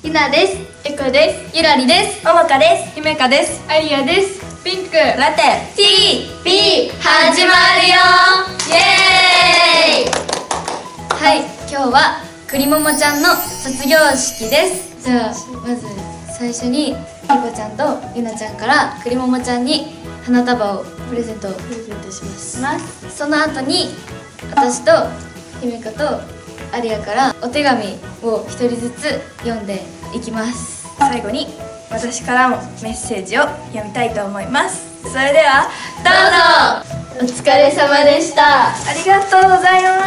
ひなです。 えこです。 ゆらりです。 ももかです。 ひめかです。 ありやです。 ピンクラテ TV 始まるよ。イエーイ。はい、今日はくりももちゃんの卒業式です。じゃあまず最初にひこちゃんとゆなちゃんからくりももちゃんに花束をプレゼントします。その後に私とひめかとありやからお手紙を一人ずつ読んでいきます。 最後に私からもメッセージを読みたいと思います。それではどうぞ。お疲れ様でした。 ありがとうございます。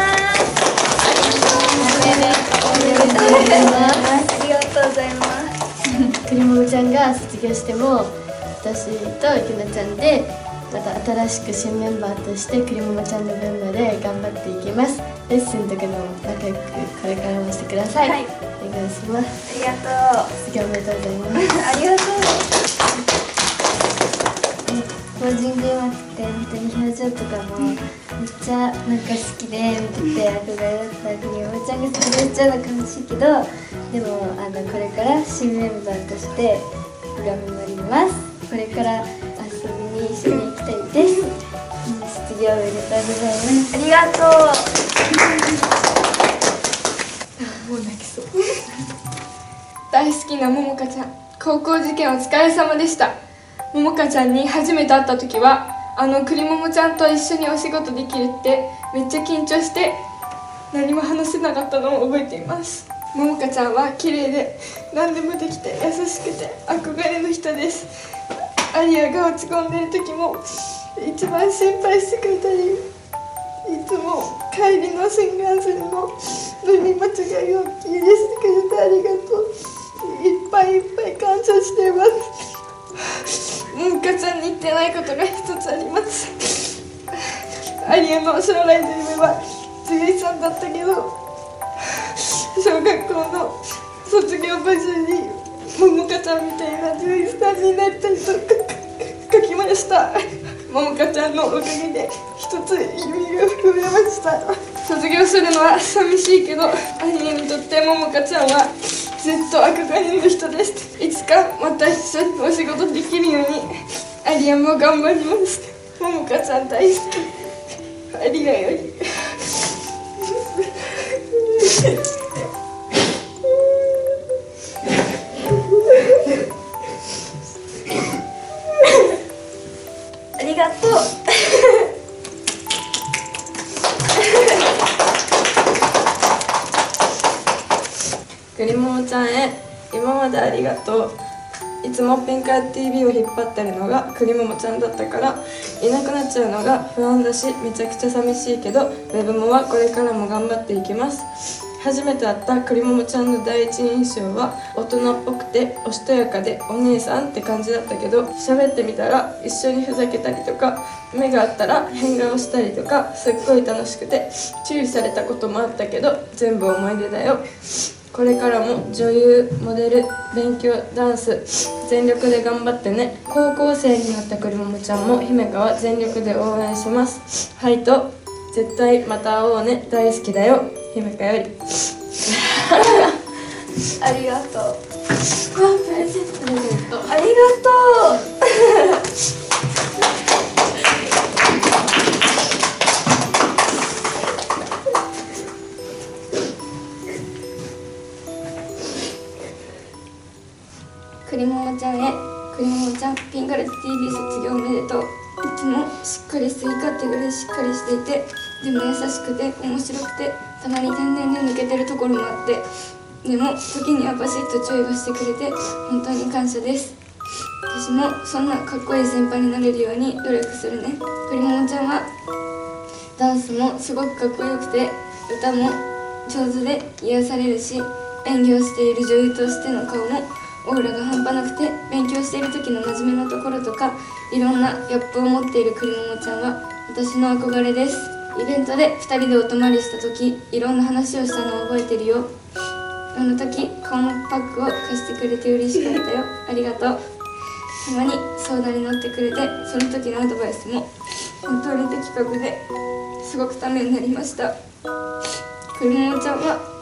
おめでとうございます。 ありがとうございます。 くりももちゃんが卒業しても私とゆなちゃんでまた新しく新メンバーとしてくりももちゃんの分まで頑張っていきます。レッスンとかでも仲良くこれからもしてください、はい、お願いします。 ありがとう。 卒業おめでとうございます。 ありがとう。 法人ではって本当に表情とかもめっちゃなんか好きで見てて憧れだったくりももちゃんが卒業しちゃうの悲しいけど、でもこれから新メンバーとして頑張ります。これから遊びに一緒に行きたいです。卒業おめでとうございます。 ありがとう。 もう泣きそう大好きなももかちゃん、高校受験お疲れ様でした。ももかちゃんに初めて会った時はくりももちゃんと一緒にお仕事できるってめっちゃ緊張して何も話せなかったのを覚えています。ももかちゃんは綺麗で何でもできて優しくて憧れの人です。アリアが落ち込んでる時も一番心配してくれたり、いつも帰りの新幹線の乗り間違いを気にしてくれてありがとう。いっぱいいっぱい感謝しています。ももかちゃんに言ってないことが一つあります。アリアの将来の夢は獣医さんだったけど、小学校の卒業文集にももかちゃんみたいな獣医さんになりたいと書きました。ももかちゃんのおかげで一つ夢が膨れました。卒業するのは寂しいけど、アリエにとってももかちゃんはずっと憧れの人です。いつかまた一緒にお仕事できるようにアリエも頑張ります。ももかちゃん大好き。アリエよりありがとう。 くりももちゃんへ、今までありがとう。いつもピンクア TV を引っ張ってるのがくりももちゃんだったからいなくなっちゃうのが不安だし、めちゃくちゃ寂しいけどウェブもはこれからも頑張っていきます。初めて会ったくりももちゃんの第一印象は大人っぽくておしとやかでお姉さんって感じだったけど、喋ってみたら一緒にふざけたりとか目が合ったら変顔したりとかすっごい楽しくて、注意されたこともあったけど全部思い出だよ。これからも女優、モデル、勉強、ダンス全力で頑張ってね。高校生になったくりももちゃんも姫香は全力で応援します。はいと絶対また会おうね、大好きだよ、姫香より。 ありがとう。 プレゼントありがとう。 くりももちゃんへ、くりももちゃん、ピンガレット TV 卒業おめでとう。いつもしっかりしていかってぐらいしっかりしていて、でも優しくて面白くて、たまに天然で抜けてるところもあって、でも時にはバシッと注意をしてくれて本当に感謝です。私もそんなかっこいい先輩になれるように努力するね。くりももちゃんはダンスもすごくかっこよくて、歌も上手で癒されるし、演技をしている女優としての顔もオーラが半端なくて、勉強している時の真面目なところとかいろんなギャップを持っているくりももちゃんは私の憧れです。イベントで2人でお泊まりした時いろんな話をしたのを覚えてるよ。あの時顔のパックを貸してくれて嬉しかったよ。ありがとう。たまに相談に乗ってくれて、その時のアドバイスも本当に的確ですごくためになりました。くりももちゃんは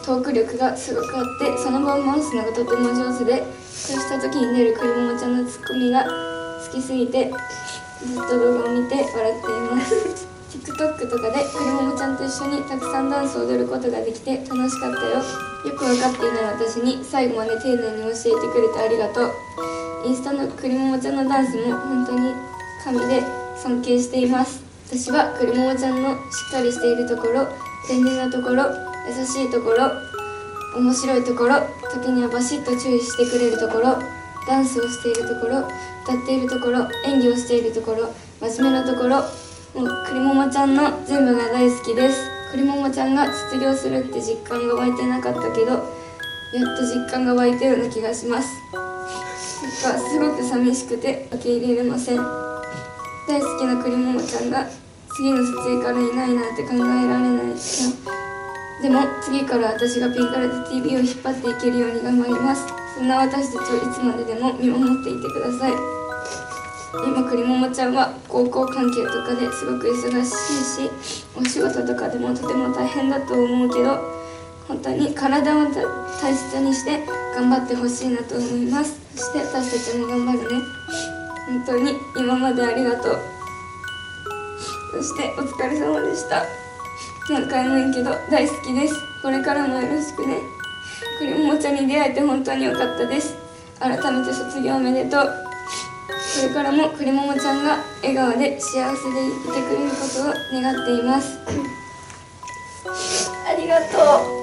トーク力がすごくあって、その場を回すのがとても上手で、そうした時に出るくりももちゃんのツッコミが好きすぎてずっと動画を見て笑っています。TikTok とかでくりももちゃんと一緒にたくさんダンスを踊ることができて楽しかったよ。よく分かっていない私に最後まで丁寧に教えてくれてありがとう。インスタのくりももちゃんのダンスも本当に神で尊敬しています。私はくりももちゃんのしっかりしているところ、天然なところ、優しいところ、面白いところ、時にはバシッと注意してくれるところ、ダンスをしているところ、歌っているところ、演技をしているところ、真面目なところ、もうくりももちゃんの全部が大好きです。くりももちゃんが卒業するって実感が湧いてなかったけど、やっと実感が湧いたような気がします。なんかすごく寂しくて受け入れれません。大好きなくりももちゃんが次の撮影からいないなんて考えられない。でも次から私がピンカラテ TV を引っ張っていけるように頑張ります。そんな私たちをいつまででも見守っていてください。今くりももちゃんは高校関係とかですごく忙しいし、お仕事とかでもとても大変だと思うけど、本当に体を大切にして頑張ってほしいなと思います。そして私たちも頑張るね。本当に今までありがとう。そしてお疲れ様でした。何回も言うけど大好きです。これからもよろしくね。くりももちゃんに出会えて本当に良かったです。改めて卒業おめでとう。これからもくりももちゃんが笑顔で幸せでいてくれることを願っています。 ありがとう。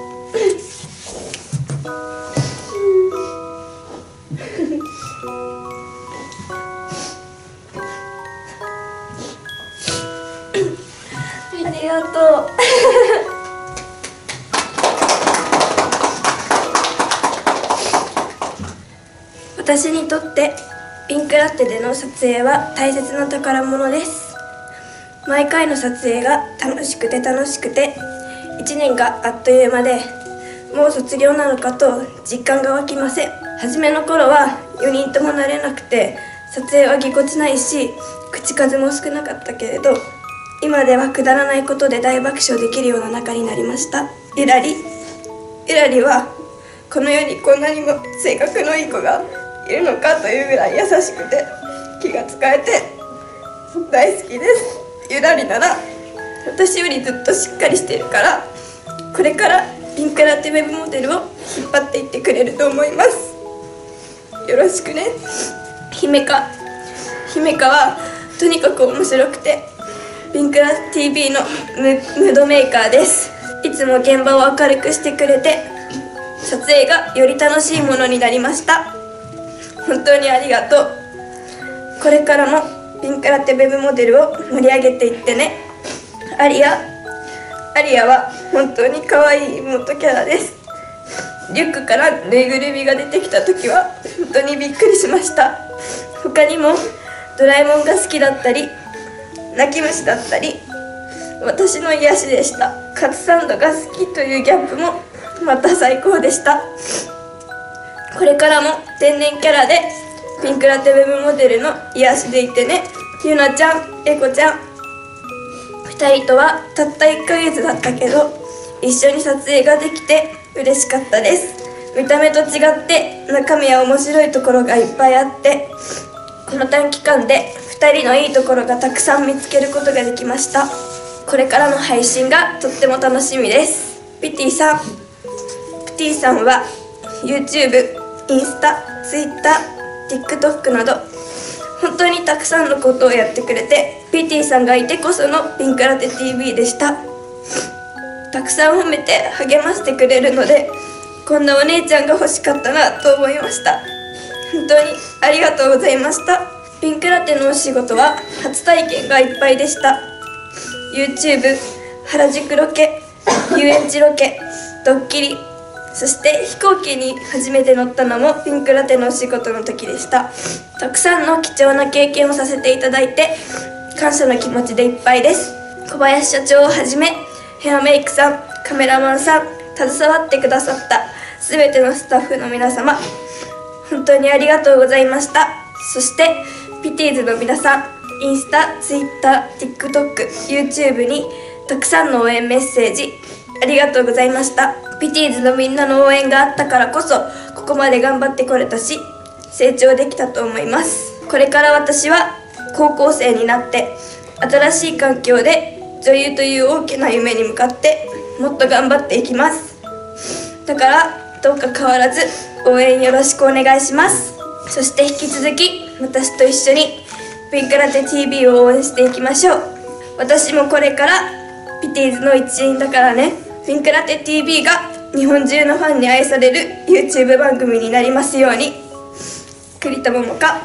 ありがとう。私にとってピンクラッテでの撮影は大切な宝物です。毎回の撮影が楽しくて1年があっという間で、もう卒業なのかと実感が湧きません。初めの頃は4人とも慣れなくて撮影はぎこちないし、口数も少なかったけれど、今ではくだらないことで大爆笑できるような仲になりました。ゆらりはこの世にこんなにも性格のいい子がいるのかというぐらい優しくて気が使えて大好きです。ゆらりなら私よりずっとしっかりしているから、これからピンクラテウェブモデルを引っ張っていってくれると思います。よろしくね。姫香はとにかく面白くてピンクラ TV のムードメーカーです。いつも現場を明るくしてくれて撮影がより楽しいものになりました。本当にありがとう。これからもピンクラテウェブモデルを盛り上げていってね。アリアは本当に可愛い妹キャラです。リュックからぬいぐるみが出てきた時は本当にびっくりしました。他にもドラえもんが好きだったり泣き虫だったり、私の癒しでした。カツサンドが好きというギャップもまた最高でした。これからも天然キャラでピンクラテウェブモデルの癒しでいてね。ゆなちゃん、えこちゃん、2人とはたった1ヶ月だったけど一緒に撮影ができて嬉しかったです。見た目と違って中身は面白いところがいっぱいあって、この短期間で2人のいいところがたくさん見つけることができました。これからの配信がとっても楽しみです。プティさんは YouTube、インスタ、Twitter、TikTok など本当にたくさんのことをやってくれて、PT さんがいてこそのピンクラテ TV でした。たくさん褒めて励ましてくれるので、こんなお姉ちゃんが欲しかったなと思いました。本当にありがとうございました。ピンクラテのお仕事は初体験がいっぱいでした。 YouTube、原宿ロケ、遊園地ロケ、ドッキリ、そして飛行機に初めて乗ったのもピンクラテのお仕事の時でした。たくさんの貴重な経験をさせていただいて感謝の気持ちでいっぱいです。小林社長をはじめヘアメイクさん、カメラマンさん、携わってくださった全てのスタッフの皆様、本当にありがとうございました。そしてピティーズの皆さん、インスタ、ツイッター、TikTok、YouTube にたくさんの応援メッセージありがとうございました。 ピティーズのみんなの応援があったからこそここまで頑張ってこれたし、成長できたと思います。これから私は高校生になって新しい環境で女優という大きな夢に向かってもっと頑張っていきます。だからどうか変わらず応援よろしくお願いします。そして引き続き私と一緒にピンクラテ TV を応援していきましょう。私もこれからピティーズの一員だからね。ピンクラテ TV が日本中のファンに愛される YouTube 番組になりますように。栗田桃香。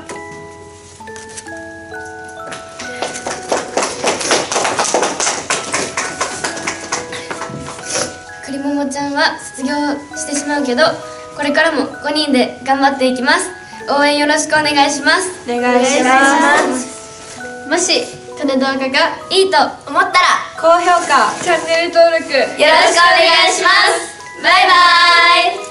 栗桃ちゃんは卒業してしまうけど、これからも5人で頑張っていきます。応援よろしくお願いします。 お願いします。 もしこの動画がいいと思ったら高評価、チャンネル登録よろしくお願いします。バイバイ。